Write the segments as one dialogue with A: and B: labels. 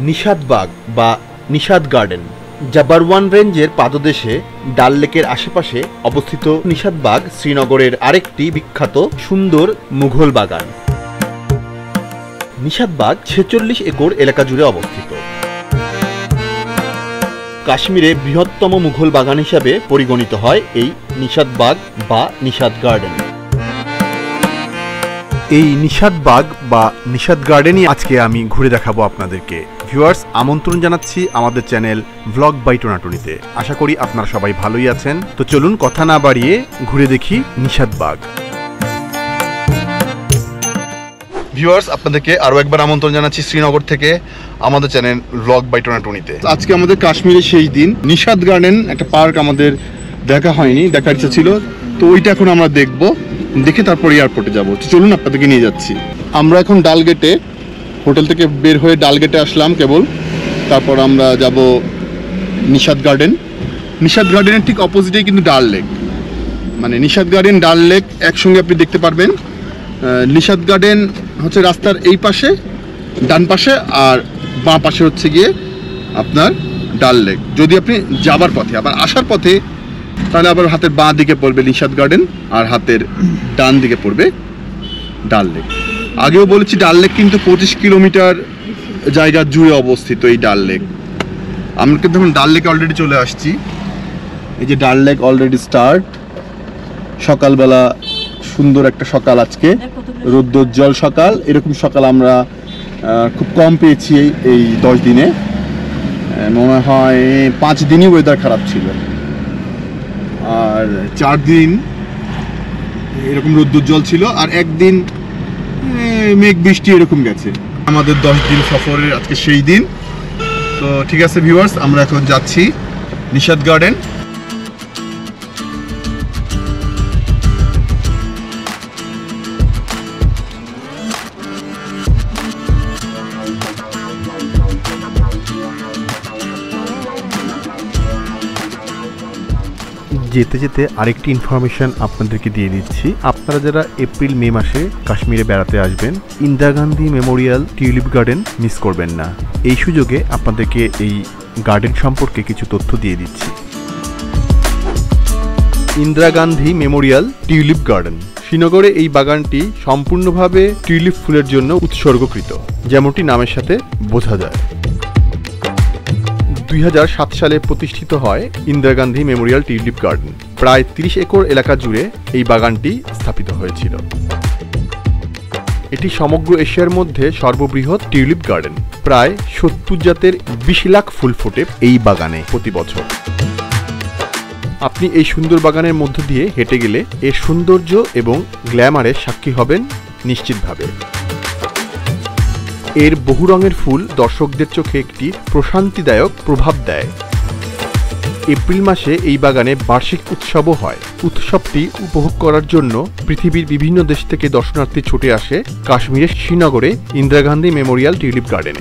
A: নিশাদবাগ বা নিশাদ গার্ডেন, যা বারওয়ান রেঞ্জের পাদদেশে ডাল লেকের আশেপাশে অবস্থিত। নিশাদবাগ শ্রীনগরের আরেকটি বিখ্যাত সুন্দর মুঘল বাগান। নিশাদবাগ 46 একর এলাকা জুড়ে অবস্থিত। কাশ্মীরে বৃহত্তম মুঘল বাগান হিসাবে পরিগণিত হয় এই নিশাদবাগ বা নিশাদ গার্ডেন। এই নিশাদবাগ বা নিশাদ গার্ডেনই আজকে আমি ঘুরে দেখাবো আপনাদেরকে। ভিউয়ার্স, আমন্ত্রণ জানাচ্ছি আমাদের চ্যানেল ভ্লগ বাই টোনাটুনিতে। আশা করি আপনারা সবাই ভালোই আছেন। তো চলুন কথা না বাড়িয়ে ঘুরে দেখি নিশাদবাগ। ভিউয়ার্স, আপনাদেরকে আরও একবার আমন্ত্রণ জানাচ্ছি শ্রীনগর থেকে আমাদের চ্যানেল ভ্লগ বাই টোনাটুনিতে। আজকে আমাদের কাশ্মীরের সেই দিন। নিশাদ গার্ডেন একটা পার্ক আমাদের দেখা হয়নি, দেখার ইচ্ছা ছিল, তো ওইটা এখন আমরা দেখবো, দেখে তারপর এয়ারপোর্টে যাবো। চলুন আপনাদেরকে নিয়ে যাচ্ছি। আমরা এখন ডালগেটে, হোটেল থেকে বের হয়ে ডালগেটে আসলাম কেবল। তারপর আমরা যাব নিশাদ গার্ডেন। নিশাদ গার্ডেনের ঠিক অপোজিটেই কিন্তু ডাল লেক, মানে নিশাদ গার্ডেন ডাল লেক একসঙ্গে আপনি দেখতে পারবেন। নিশাদ গার্ডেন হচ্ছে রাস্তার এই পাশে ডান পাশে, আর বাঁ পাশে হচ্ছে গিয়ে আপনার ডাল লেক। যদি আপনি যাবার পথে, আবার আসার পথে, তাহলে আবার হাতের বাঁ দিকে পড়বে নিশাদ গার্ডেন, আর হাতের ডান দিকে পড়বে ডাল লেক। আগেও বলেছি ডাল লেক কিন্তু 25 কিলোমিটার জায়গা জুড়ে অবস্থিত এই ডাল লেক। আমরা কিন্তু এখন ডাল লেকে অলরেডি চলে আসছি। এই যে ডাল লেক অলরেডি স্টার্ট। সকালবেলা সুন্দর একটা সকাল আজকে, রৌদ্রোজ্জ্বল সকাল। এরকম সকাল আমরা খুব কম পেয়েছি এই 10 দিনে। মনে হয় 5 দিনই ওয়েদার খারাপ ছিল, আর 4 দিন এরকম রৌদ্রোজ্জ্বল ছিল, আর একদিন মেঘ বৃষ্টি এরকম গেছে। আমাদের 10 দিন সফরের আজকে সেই দিন। তো ঠিক আছে ভিউয়ার্স, আমরা এখন যাচ্ছি নিশাদ গার্ডেন। যেতে যেতে আরেকটি ইনফরমেশন আপনাদেরকে দিয়ে দিচ্ছি। আপনারা যারা এপ্রিল মে মাসে কাশ্মীরে বেড়াতে আসবেন, Indira Gandhi memorial tulip garden miss করবেন না। এই সুযোগে আপনাদেরকে এই গার্ডেন সম্পর্কে কিছু তথ্য দিয়ে দিচ্ছি। Indira Gandhi memorial tulip garden শ্রীনগরে এই বাগানটি সম্পূর্ণভাবে টিউলিপ ফুলের জন্য উৎসর্গকৃত, যেমনটি নামের সাথে বোঝা যায়। 2007 সালে প্রতিষ্ঠিত হয় Indira Gandhi memorial tulip garden. প্রায় 30 একর এলাকা জুড়ে এই বাগানটি স্থাপিত হয়েছিল। এটি সমগ্র এশিয়ার মধ্যে সর্ববৃহৎ টিউলিপ গার্ডেন। প্রায় 70 জাতের 20 লাখ ফুল ফোটে এই বাগানে প্রতি বছর। আপনি এই সুন্দর বাগানের মধ্য দিয়ে হেঁটে গেলে এর সৌন্দর্য এবং গ্ল্যামারের সাক্ষী হবেন নিশ্চিতভাবে। এর বহু রঙের ফুল দর্শকদের চোখে একটি প্রশান্তিদায়ক প্রভাব দেয়। এপ্রিল মাসে এই বাগানে বার্ষিক উৎসবও হয়। উৎসবটি উপভোগ করার জন্য পৃথিবীর বিভিন্ন দেশ থেকে দর্শনার্থী ছুটে আসে কাশ্মীরের শ্রীনগরে ইন্দিরা গান্ধী মেমোরিয়াল টিউলিপ গার্ডেনে।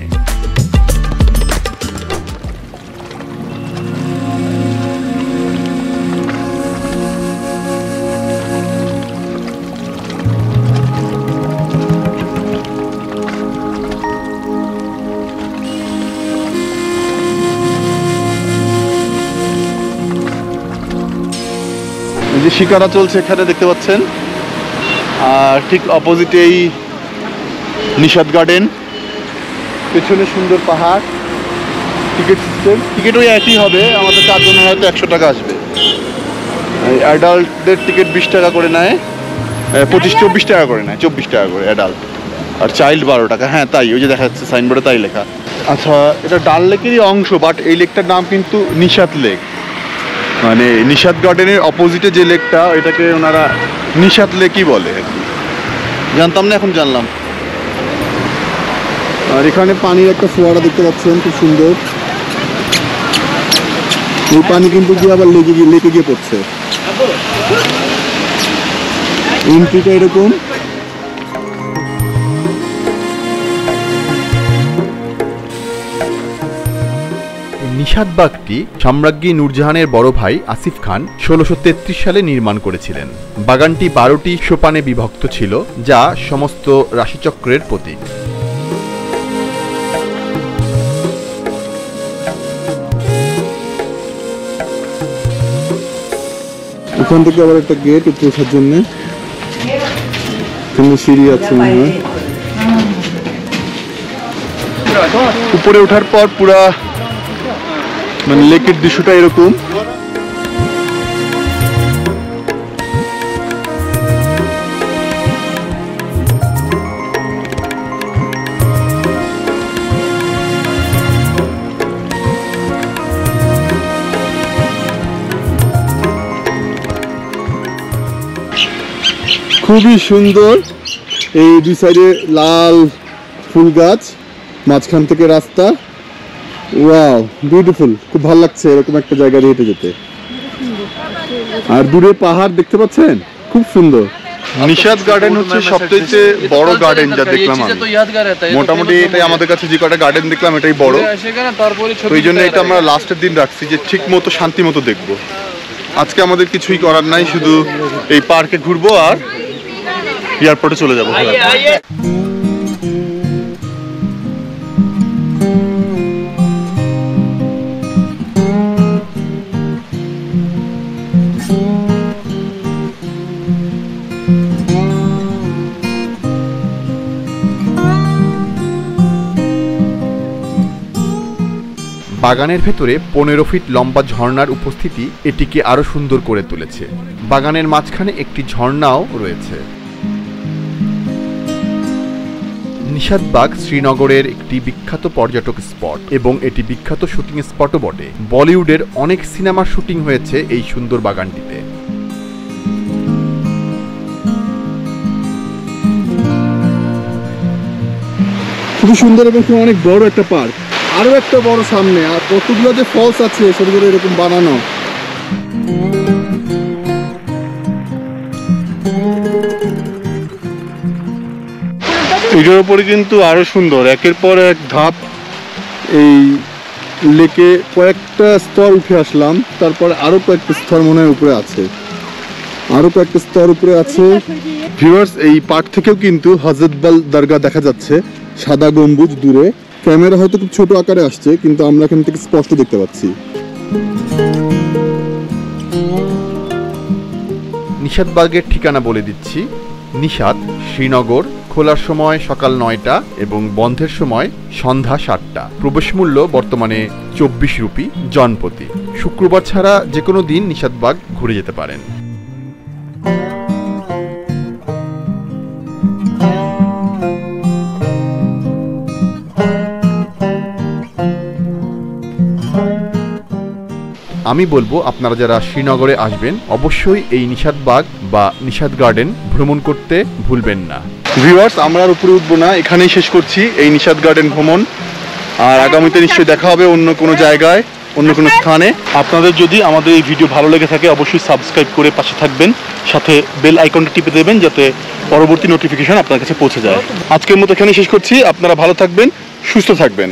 A: যে শিকারা চলছে এখানে দেখতে পাচ্ছেন, আর ঠিক অপোজিটেই নিশাদ গার্ডেন। পেছনে সুন্দর পাহাড়। টিকিট সিস্টেম, টিকিট ওই একই হবে, আমাদের 4 জনের হয়তো 100 টাকা আসবে। অ্যাডাল্টদের টিকিট 20 টাকা করে নেয়, 25-24 টাকা করে নেয়, 24 টাকা করে অ্যাডাল্ট, আর চাইল্ড 12 টাকা। হ্যাঁ তাই, ওই যে দেখা যাচ্ছে সাইনবোর্ডে তাই লেখা। আচ্ছা, এটা ডাল লেকেরই অংশ, বাট এই লেকটার নাম কিন্তু নিশাদ লেক। মানে নিশাদ গার্ডেনের অপোজিটে যে লেকটা, এটাকে ওনারা নিশাদ লেকই বলে আর কি। জানতাম না, এখন জানলাম। আর এখানে পানির একটা ফোয়ারা দেখতে পাচ্ছেন, খুব সুন্দর। এই পানি কিন্তু গিয়ে আবার লেকে গিয়ে পড়ছে। এন্ট্রিটা এরকম। নিশাদবাগটি সম্রাজ্ঞী নূরজাহানের বড় ভাই আসিফ খান 1633 সালে নির্মাণ করেছিলেন। বাগানটি 12টি সোপানে বিভক্ত ছিল, যা সমস্ত রাশিচক্রের প্রতীক। এখান থেকে আবার একটা গেট উপরে ওঠার জন্য, সিঁড়ি আছে মনে হয়। উপরে ওঠার পর পুরা মানে লেকের দৃশ্যটা এরকম। খুবই সুন্দর, এই দুই সাইডে লাল ফুল গাছ, মাঝখান থেকে রাস্তা। ওয়াও, বিউটিফুল, খুব ভালো লাগছে এরকম একটা জায়গা হেঁটে যেতে। আর দূরে পাহাড় দেখতে পাচ্ছেন, খুব সুন্দর। নিশাদ গার্ডেন হচ্ছে সবচেয়ে বড় গার্ডেন যা দেখলাম আমি। মোটামুটি এটাই আমাদের কাছে যে কটা গার্ডেন দেখলাম এটাই বড়, ওই জন্য এটা আমরা লাস্টের দিন রাখছি যে ঠিক মতো শান্তি মতো দেখবো। আজকে আমাদের কিছুই করার নাই, শুধু এই পার্কে ঘুরবো আর এয়ারপোর্টে চলে যাবো।
B: বাগানের ভেতরে 15 ফিট লম্বা ঝর্ণার উপস্থিতি এটিকে আরো সুন্দর করে তুলেছে। বাগানের মাঝখানে একটি ঝর্ণাও রয়েছে। নিশাদবাগ শ্রীনগরের একটি বিখ্যাত পর্যটক স্পট এবং এটি বিখ্যাত শুটিং স্পটও বটে। বলিউডের অনেক সিনেমার শুটিং হয়েছে এই সুন্দর বাগানটিতে।
A: খুবই সুন্দর এবং অনেক বড় একটা পার্ক, আরো একটা বড় সামনে, আর কতগুলো যে ফলস আছে সেগুলো এরকম বানানো। এটার উপরে কিন্তু আরো সুন্দর, একের পর এক ধাপ। এই লেকে কয়েকটা স্তর উঠে আসলাম, তারপরে আরো কয়েকটা স্তর মনে হয় উপরে আছে, আরো কয়েকটা স্তর উপরে আছে। ভিউয়ার্স, এই পার্ক থেকেও কিন্তু হযরতবাল দরগা দেখা যাচ্ছে, সাদা গম্বুজ দূরে। ক্যামেরা হয়তো খুব ছোট আকারে আসছে, কিন্তু আমরা এখান থেকে স্পষ্ট দেখতে পাচ্ছি।
B: নিশাদবাগের ঠিকানা বলে দিচ্ছি। নিশাদ শ্রীনগর, খোলার সময় সকাল 9টা এবং বন্ধের সময় সন্ধ্যা 7টা। প্রবেশ মূল্য বর্তমানে 24 রুপি জনপ্রতি। শুক্রবার ছাড়া যে কোনো দিন নিশাদবাগ ঘুরে যেতে পারেন। আমি বলবো আপনারা যারা শ্রীনগরে আসবেন অবশ্যই এই নিশাদবাগ বা নিশাদ গার্ডেন ভ্রমণ করতে ভুলবেন না।
A: ভিউয়ার্স, আমরা আর উপরে উঠবো না, এখানেই শেষ করছি এই নিশাদ গার্ডেন ভ্রমণ। আর আগামীতে নিশ্চয়ই দেখা হবে অন্য কোনো জায়গায়, অন্য কোনো স্থানে। আপনাদের যদি আমাদের এই ভিডিও ভালো লেগে থাকে অবশ্যই সাবস্ক্রাইব করে পাশে থাকবেন, সাথে বেল আইকনটা টিপে দেবেন যাতে পরবর্তী নোটিফিকেশন আপনার কাছে পৌঁছে যায়। আজকের মতো এখানেই শেষ করছি। আপনারা ভালো থাকবেন, সুস্থ থাকবেন।